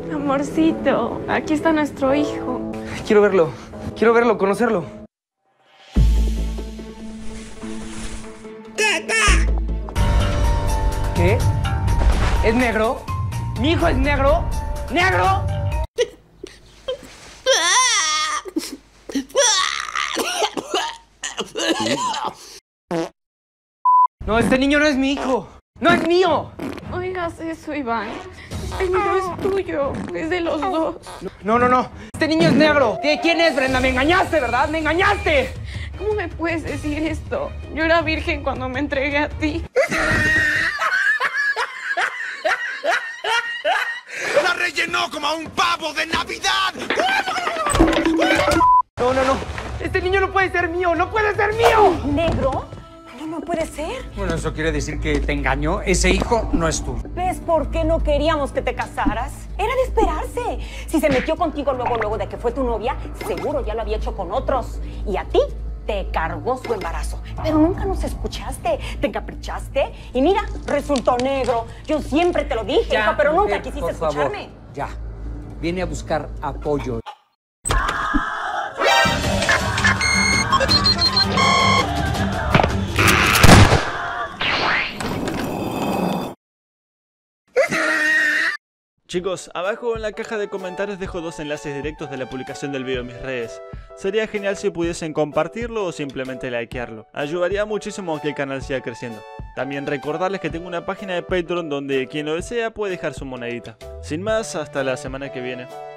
Amorcito, aquí está nuestro hijo. Quiero verlo, conocerlo. ¿Qué? ¿Es negro? ¿Mi hijo es negro? ¿Negro? No, este niño no es mi hijo. ¡No es mío! No digas eso, Iván. Este niño es tuyo, es de los dos. No. Este niño es negro. ¿De quién es, Brenda? Me engañaste, ¿verdad? ¡Me engañaste! ¿Cómo me puedes decir esto? Yo era virgen cuando me entregué a ti. ¡La rellenó como a un pavo de Navidad! No. Este niño no puede ser mío. ¡No puede ser mío! ¿Negro? No puede ser. Bueno, eso quiere decir que te engañó. Ese hijo no es tuyo. ¿Ves por qué no queríamos que te casaras? Era de esperarse. Si se metió contigo luego de que fue tu novia, seguro ya lo había hecho con otros. Y a ti te cargó su embarazo. Pero nunca nos escuchaste, te encaprichaste. Y mira, resultó negro. Yo siempre te lo dije, hijo, pero nunca quisiste escucharme. Ya. Viene a buscar apoyo. Chicos, abajo en la caja de comentarios dejo 2 enlaces directos de la publicación del video en mis redes. Sería genial si pudiesen compartirlo o simplemente likearlo. Ayudaría muchísimo a que el canal siga creciendo. También recordarles que tengo una página de Patreon donde quien lo desea puede dejar su monedita. Sin más, hasta la semana que viene.